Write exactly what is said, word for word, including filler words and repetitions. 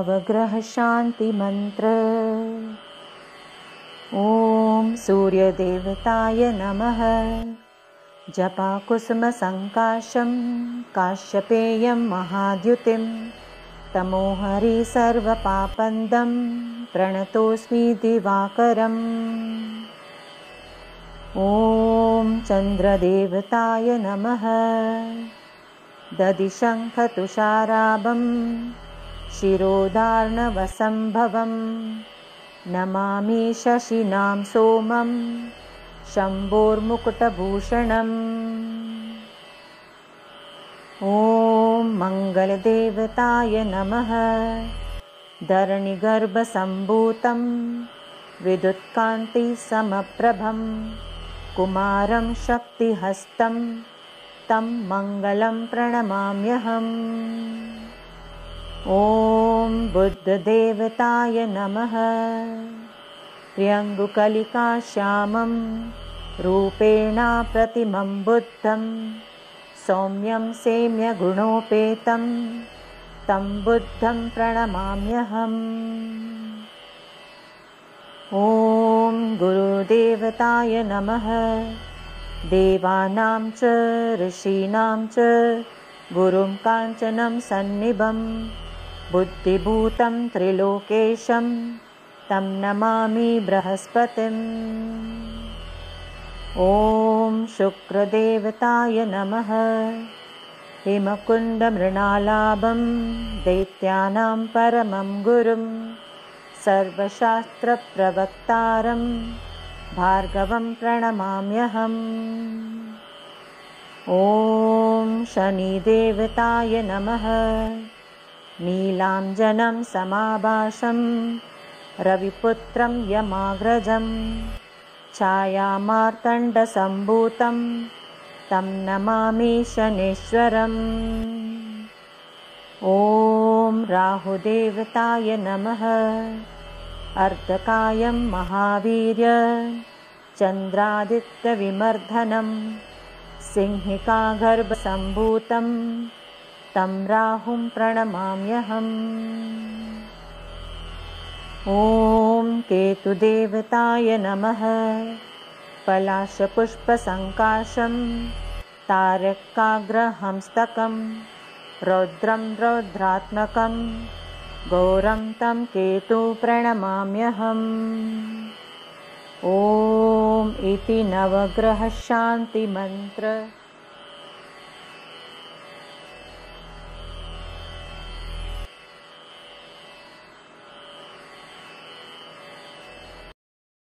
नवग्रह शांति मंत्र। ओम सूर्यदेवताय नमः। जपाकुसुम संकाशं काश्यपेयं महाद्युतिं तमोहरि सर्वपापन्दं प्रणतोऽस्मि दिवाकरम्। ओम चंद्रदेवताय नमः। दधिशङ्खतुषाराभं शिरोधार्णवसंभवं नमामि शशिनां सोमं शम्भोर्मुकुटभूषणम्। ॐ मङ्गलदेवताय नमः। धरणिगर्भसम्भूतं विद्युत्कान्तिसमप्रभं कुमारं शक्तिहस्तं तं मङ्गलं प्रणमाम्यहम्। ॐ बुद्धदेवताय नमः। प्रियङ्गुकलिकाश्यामं रूपेण प्रतिमं बुद्धं सौम्यं सेम्यगुणोपेतं तं बुद्धं प्रणमाम्यहम्। ॐ गुरुदेवताय नमः। देवानां च ऋषीणां च गुरुं काञ्चनं सन्निभं बुद्धिभूतं त्रिलोकेशं तं नमामि बृहस्पतिम्। ॐ शुक्रदेवताय नमः। हिमकुण्डमृणालाभं दैत्यानां परमं गुरुं सर्वशास्त्रप्रवक्तारं भार्गवं प्रणमाम्यहम्। ॐ शनिदेवताय नमः। नीलाञ्जनं समाभासं रविपुत्रं यमाग्रजं छायामार्तण्डसम्भूतं तं नमामि शनेश्वरम्। ॐ राहुदेवताय नमः। अर्धकायं महावीर्य चन्द्रादित्यविमर्दनं सिंहिकागर्भसम्भूतं तं राहुं प्रणमाम्यहम्। ॐ केतुदेवताय नमः। पलाशपुष्पसङ्काशं तारकाग्रहंस्तकं रौद्रं रौद्रात्मकं घोरं तं केतु प्रणमाम्यहम्। ॐ इति नवग्रह शांति मंत्र।